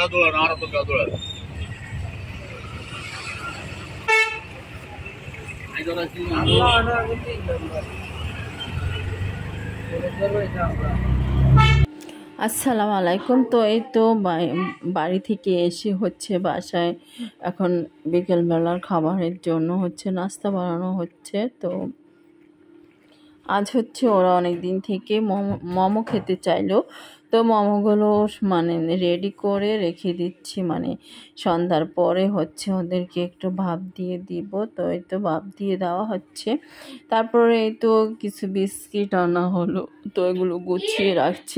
আসসালামু আলাইকুম। তো এই তো বাড়ি থেকে এসে হচ্ছে বাসায় এখন বিকেলবেলার খাবারের জন্য হচ্ছে নাস্তা বানানো হচ্ছে। তো আজ হচ্ছে ওরা অনেক দিন থেকে মোমো খেতে চাইলো, তো মোমোগুলো মানে রেডি করে রেখে দিচ্ছি, মানে সন্ধ্যার পরে হচ্ছে ওদেরকে একটু ভাপ দিয়ে দিব। তো এই তো ভাপ দিয়ে দেওয়া হচ্ছে। তারপরে এই তো কিছু বিস্কিট আনা হলো, তো এগুলো গুছিয়ে রাখছে,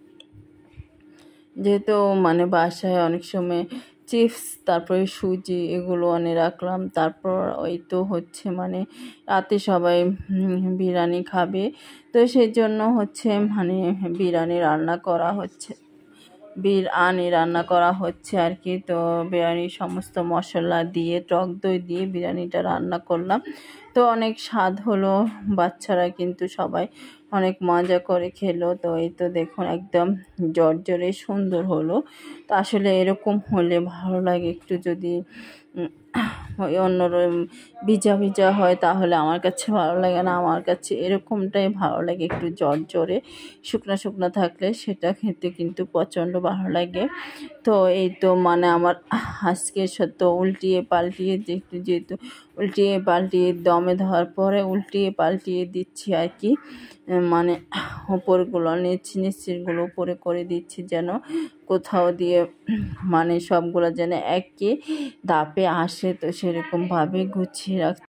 যেহেতু মানে বাসায় অনেক সময় চিপস তারপরে সুজি এগুলো আনে রাখলাম। তারপর ওই তো হচ্ছে মানে রাতে সবাই বিরিয়ানি খাবে, তো সেই জন্য হচ্ছে মানে বিরিয়ানি রান্না করা হচ্ছে, রান্না করা হচ্ছে আর কি। তো বিরিয়ানির সমস্ত মশলা দিয়ে টক দই দিয়ে বিরিয়ানিটা রান্না করলাম, তো অনেক স্বাদ হলো। বাচ্চারা কিন্তু সবাই অনেক মজা করে খেলো। তো এই তো দেখুন একদম জর্জরে সুন্দর হলো। তো আসলে এরকম হলে ভালো লাগে, একটু যদি ওই অন্যরকম ভিজা ভিজা হয় তাহলে আমার কাছে ভালো লাগে না। আমার কাছে এরকমটাই ভালো লাগে, একটু জর্জরে শুকনো শুকনো থাকলে সেটা খেতে কিন্তু প্রচণ্ড ভালো লাগে। তো এই তো মানে আমার আজকে সত্য উল্টিয়ে পাল্টিয়ে যেহেতু উল্টিয়ে পাল্টিয়ে দমে দেওয়ার পরে উল্টিয়ে পাল্টিয়ে দিচ্ছি আর কি, মানে উপরগুলো নিচেরগুলো উপরে করে দিচ্ছি যেন কোথাও দিয়ে মানে সবগুলো যেন একই ধাপে আসে, তো সেরকমভাবে গুছিয়ে রাখছি।